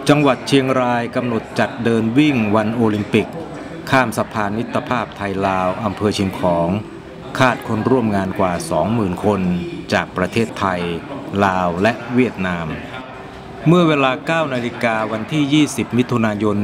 จังหวัดเชียงรายกำหนดจัดเดินวิ่งวันโอลิมปิกข้ามสะพานมิตรภาพไทยลาวอำเภอเชียงของคาดคนร่วมงานกว่า 20,000 คนจากประเทศไทยลาวและเวียดนามเมื่อเวลา 9 นาฬิกาวันที่ 20 มิถุนายน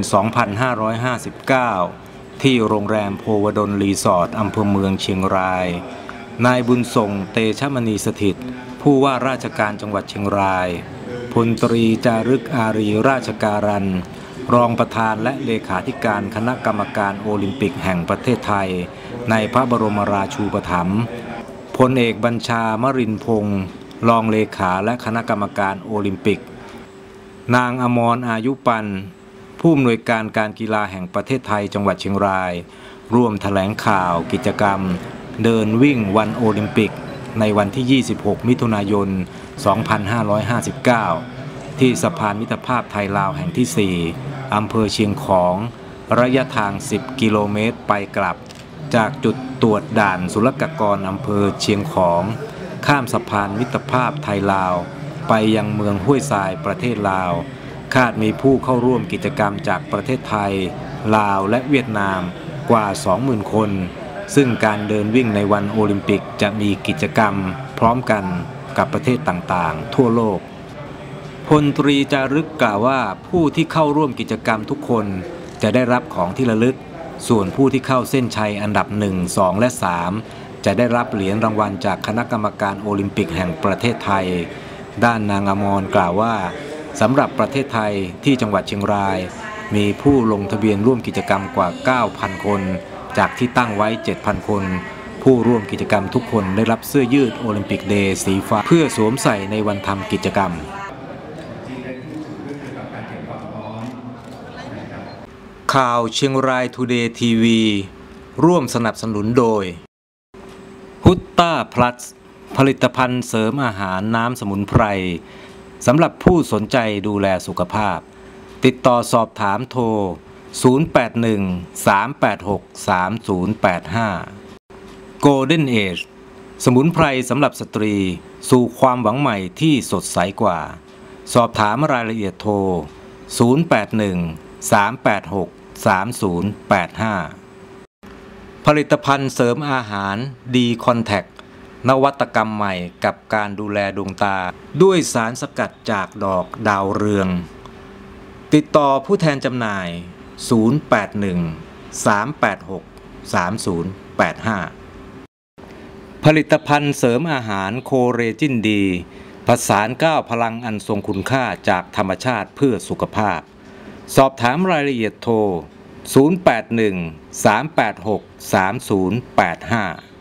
2559 ที่โรงแรมโพวดลรีสอร์ทอำเภอเมืองเชียงรายนายบุญส่งเตชะมณีสถิตย์ผู้ว่าราชการจังหวัดเชียงรายพลตรีจารึกอารีราชการันรองประธานและเลขาธิการคณะกรรมการโอลิมปิกแห่งประเทศไทยในพระบรมราชูปถัมภ์พลเอกบัญชามรินทร์พงศ์รองเลขาและคณะกรรมการโอลิมปิกนางอมรอายุปันผู้อำนวยการการกีฬาแห่งประเทศไทยจังหวัดเชียงรายร่วมแถลงข่าวกิจกรรมเดินวิ่งวันโอลิมปิกในวันที่ 26 มิถุนายน 2559 ที่สะพานมิตรภาพไทยลาวแห่งที่ 4 อำเภอเชียงของระยะทาง 10 กิโลเมตรไปกลับจากจุดตรวจด่านศุลกากรอำเภอเชียงของข้ามสะพานมิตรภาพไทยลาวไปยังเมืองห้วยทรายประเทศลาวคาดมีผู้เข้าร่วมกิจกรรมจากประเทศไทยลาวและเวียดนามกว่า 20,000 คนซึ่งการเดินวิ่งในวันโอลิมปิกจะมีกิจกรรมพร้อมกันกับประเทศต่างๆทั่วโลกพลตรีจารึกกล่าวว่าผู้ที่เข้าร่วมกิจกรรมทุกคนจะได้รับของที่ระลึกส่วนผู้ที่เข้าเส้นชัยอันดับ 1, 2 และ 3 จะได้รับเหรียญรางวัลจากคณะกรรมการโอลิมปิกแห่งประเทศไทยด้านนางอมรกล่าวว่าสำหรับประเทศไทยที่จังหวัดเชียงรายมีผู้ลงทะเบียนร่วมกิจกรรมกว่า 9,000 คนจากที่ตั้งไว้ 7,000 คนผู้ร่วมกิจกรรมทุกคนได้รับเสื้อยืดโอลิมปิกเดย์สีฟ้าเพื่อสวมใส่ในวันทำกิจกรรมข่าวเชียงรายทูเดย์ทีวีร่วมสนับสนุนโดยฮุตต้าพลัสผลิตภัณฑ์เสริมอาหารน้ำสมุนไพรสำหรับผู้สนใจดูแลสุขภาพติดต่อสอบถามโทร 081-386-3085 Golden Age สมุนไพรสำหรับสตรีสู่ความหวังใหม่ที่สดใสกว่าสอบถามรายละเอียดโทร 081-386-3085 ผลิตภัณฑ์เสริมอาหารดีคอนแทคนวัตกรรมใหม่กับการดูแลดวงตาด้วยสารสกัดจากดอกดาวเรืองติดต่อผู้แทนจำหน่าย 081-386-3085 ผลิตภัณฑ์เสริมอาหารโคเรจินดีผสาน9พลังอันทรงคุณค่าจากธรรมชาติเพื่อสุขภาพสอบถามรายละเอียดโทร 081-386-3085